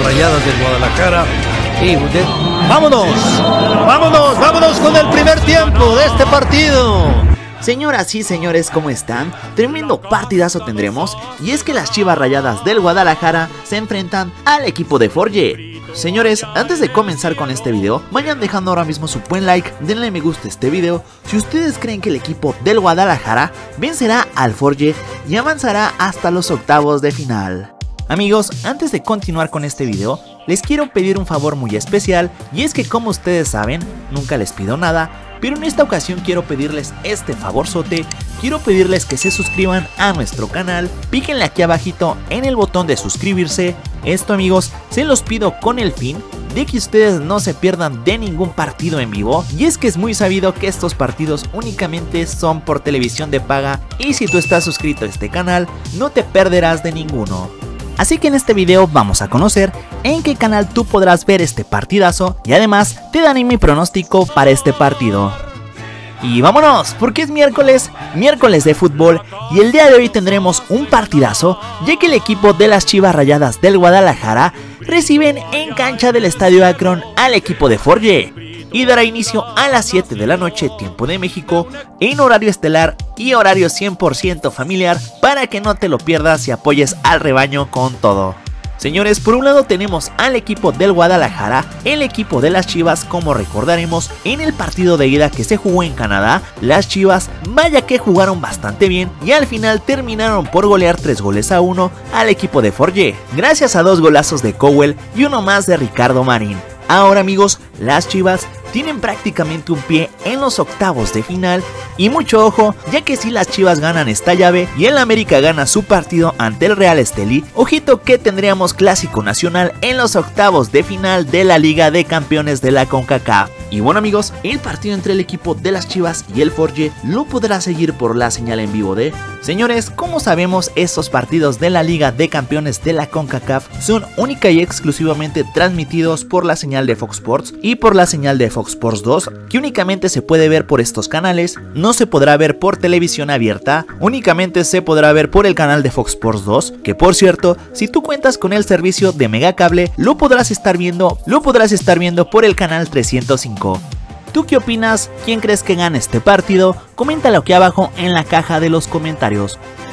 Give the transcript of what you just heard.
Chivas Rayadas del Guadalajara. Y vámonos con el primer tiempo de este partido. Señoras y señores, ¿cómo están? Tremendo partidazo tendremos, y es que las Chivas Rayadas del Guadalajara se enfrentan al equipo de Forge. Señores, antes de comenzar con este video, vayan dejando ahora mismo su buen like, denle me gusta a este video si ustedes creen que el equipo del Guadalajara vencerá al Forge y avanzará hasta los octavos de final. Amigos, antes de continuar con este video, les quiero pedir un favor muy especial, y es que como ustedes saben, nunca les pido nada, pero en esta ocasión quiero pedirles este favorzote. Quiero pedirles que se suscriban a nuestro canal, píquenle aquí abajito en el botón de suscribirse. Esto, amigos, se los pido con el fin de que ustedes no se pierdan de ningún partido en vivo, y es que es muy sabido que estos partidos únicamente son por televisión de paga, y si tú estás suscrito a este canal no te perderás de ninguno. Así que en este video vamos a conocer en qué canal tú podrás ver este partidazo, y además te daré mi pronóstico para este partido. Y vámonos, porque es miércoles de fútbol, y el día de hoy tendremos un partidazo, ya que el equipo de las Chivas Rayadas del Guadalajara reciben en cancha del Estadio Akron al equipo de Forge, y dará inicio a las 7 de la noche tiempo de México, en horario estelar y horario 100% familiar, para que no te lo pierdas y apoyes al rebaño con todo. Señores, por un lado tenemos al equipo del Guadalajara, el equipo de las Chivas. Como recordaremos, en el partido de ida que se jugó en Canadá, las Chivas vaya que jugaron bastante bien y al final terminaron por golear 3-1 al equipo de Forge, gracias a 2 golazos de Cowell y uno más de Ricardo Marín. Ahora, amigos, las Chivas tienen prácticamente un pie en los octavos de final, y mucho ojo, ya que si las Chivas ganan esta llave y el América gana su partido ante el Real Estelí, ojito que tendríamos clásico nacional en los octavos de final de la Liga de Campeones de la CONCACAF. Y bueno, amigos, el partido entre el equipo de las Chivas y el Forge lo podrá seguir por la señal en vivo de... Señores, como sabemos, estos partidos de la Liga de Campeones de la CONCACAF son única y exclusivamente transmitidos por la señal de Fox Sports y por la señal de Fox Sports 2, que únicamente se puede ver por estos canales. No se podrá ver por televisión abierta, únicamente se podrá ver por el canal de Fox Sports 2, que por cierto, si tú cuentas con el servicio de Megacable, lo podrás estar viendo por el canal 305. ¿Tú qué opinas? ¿Quién crees que gane este partido? Coméntalo aquí abajo en la caja de los comentarios.